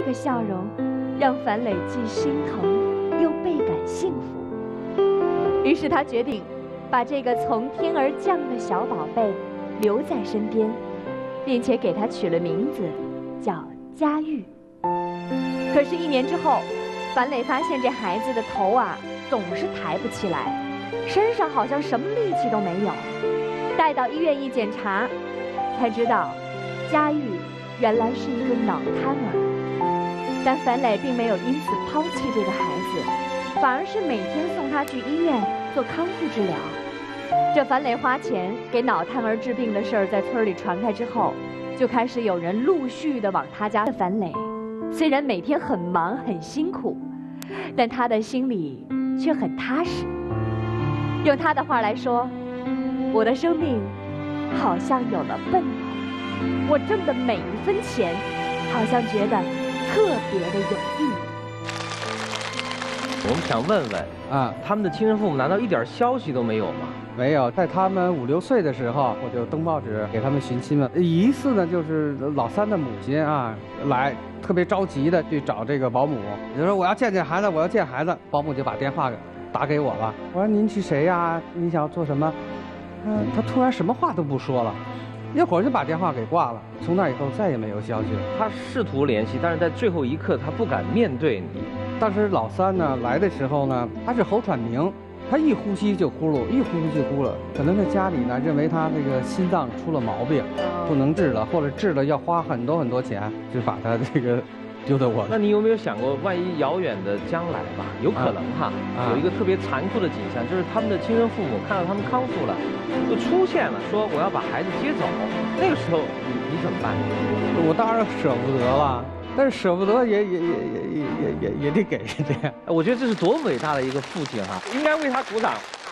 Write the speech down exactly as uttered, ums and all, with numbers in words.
个笑容让樊磊既心疼又倍感幸福。于是他决定把这个从天而降的小宝贝留在身边，并且给他取了名字，叫佳玉。可是，一年之后，樊磊发现这孩子的头啊总是抬不起来，身上好像什么力气都没有。带到医院一检查，才知道佳玉原来是一个脑瘫儿。但樊磊并没有因此抛弃这个孩子，反而是每天送他去医院做康复治疗。这樊磊花钱给脑瘫儿治病的事儿在村里传开之后，就开始有人陆续的往他家。樊磊虽然每天很忙很辛苦，但他的心里却很踏实。用他的话来说，我的生命好像有了奔头，我挣的每一分钱好像觉得特别的有意义。 我们想问问啊，他们的亲生父母难道一点消息都没有吗？ 没有，在他们五六岁的时候，我就登报纸给他们寻亲嘛。一次呢，就是老三的母亲啊来，特别着急的去找这个保姆，就说我要见见孩子，我要见孩子。保姆就把电话打给我了。我说您是谁呀？你想要做什么？嗯，他突然什么话都不说了，一会儿就把电话给挂了。从那以后再也没有消息了。 他试图联系，但是在最后一刻他不敢面对你。 当时老三呢来的时候呢，他是喉喘鸣。他一呼吸就呼噜，一呼吸就呼噜，可能在家里呢认为他这个心脏出了毛病，不能治了，或者治了要花很多很多钱，就把他这个丢到我。 那你有没有想过，万一遥远的将来吧，有可能哈，啊、有一个特别残酷的景象，就是他们的亲生父母看到他们康复了，就出现了，说我要把孩子接走，那个时候你你怎么办？ 我当然舍不得了。但是舍不得也也也也也也也也得给这样， 我觉得这是多伟大的一个父亲哈，应该为他鼓掌。